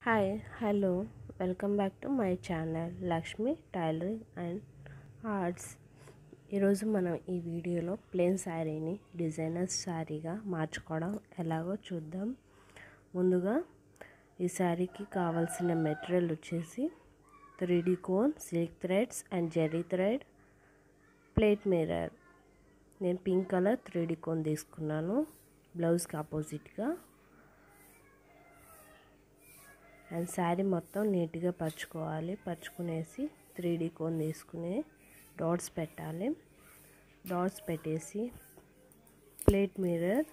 Hi hello welcome back to my channel Lakshmi tailoring and arts. ఈరోజు మనం ఈ వీడియోలో ప్లెయిన్ శారీని డిజైనర్ శారీగా మార్చుకోవడం ఎలాగో చూద్దాం. ముందుగా ఈ శారీకి కావాల్సిన మెటీరియల్ వచ్చేసి 3D cone, silk threads and zari thread, plate mirror. నేను పింక్ కలర్ 3D కోన్ తీసుకున్నాను బ్లౌజ్కి ఆపోజిట్గా. అండ్ శారీ మొత్తం నీట్గా పరుచుకునేసి 3D కోన్ తీసుకుని డాట్స్ పెట్టాలి. డాట్స్ పెట్టేసి ప్లేట్ మిర్రర్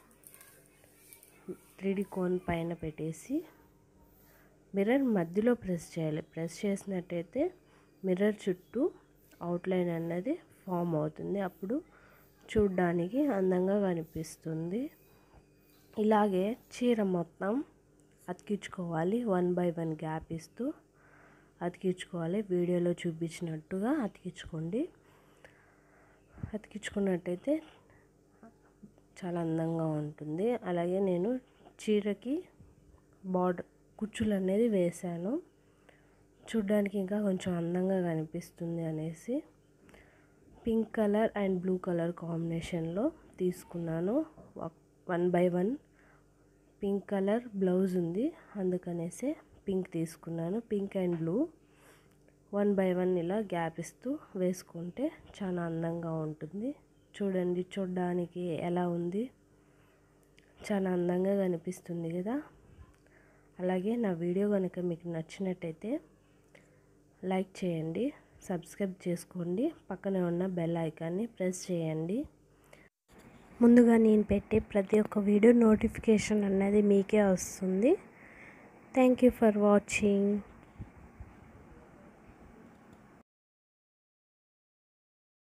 3D కోన్ పైన పెట్టేసి మిర్రర్ మధ్యలో ప్రెస్ చేయాలి. ప్రెస్ చేసినట్టయితే మిర్రర్ చుట్టూ అవుట్లైన్ అన్నది ఫామ్ అవుతుంది. అప్పుడు చూడ్డానికి అందంగా కనిపిస్తుంది. ఇలాగే చీర మొత్తం అతికించుకోవాలి. 1 by 1 గ్యాప్ ఇస్తూ అతికించుకోవాలి. వీడియోలో చూపించినట్టుగా అతికించుకోండి. అతికించుకున్నట్టయితే చాలా అందంగా ఉంటుంది. అలాగే నేను చీరకి బార్డర్ కుచ్చులు అనేది వేశాను, చూడ్డానికి ఇంకా కొంచెం అందంగా కనిపిస్తుంది అనేసి. Pink colour and blue colour కాంబినేషన్లో తీసుకున్నాను. 1 by 1 పింక్ కలర్ బ్లౌజ్ ఉంది, అందుకనేసి పింక్ తీసుకున్నాను. పింక్ అండ్ బ్లూ 1 by 1 ఇలా గ్యాప్ ఇస్తూ వేసుకుంటే చాలా అందంగా ఉంటుంది. చూడండి, చూడడానికి ఎలా ఉంది, చాలా అందంగా కనిపిస్తుంది కదా. అలాగే నా వీడియో కనుక మీకు నచ్చినట్టయితే లైక్ చేయండి, సబ్స్క్రైబ్ చేసుకోండి, పక్కనే ఉన్న బెల్ ఐకాన్ని ప్రెస్ చేయండి. ముందుగా నేను పెట్టే ప్రతి ఒక్క వీడియో నోటిఫికేషన్ అన్నది మీకే వస్తుంది. Thank you for watching.